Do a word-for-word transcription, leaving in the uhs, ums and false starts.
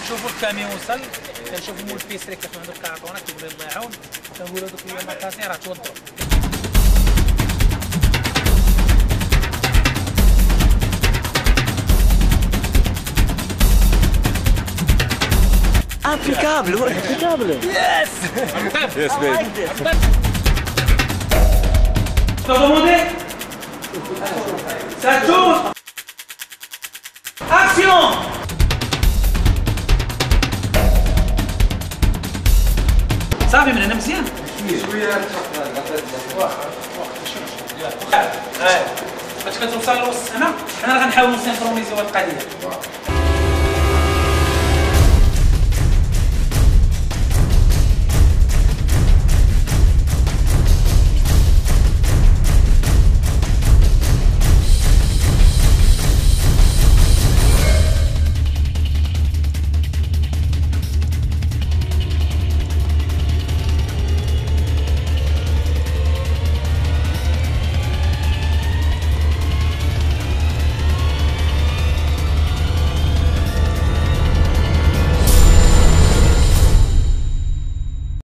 كنشوفوا الكامي وصل، كنشوفوا مول البيسري كيف عندهم كارطونه كيقول الله يعاون، كنقولوا دوك اليوم مكاسي راه توضوا. Impeccable, ouais, impeccable. Yes! Yes, baby. Je peux remonter? Ça tourne! Action! صافي من هنا مزيان. شويه باش كتوصل لوسط هنا، حنا غنحاولوا نسينكرونيزيو القضيه.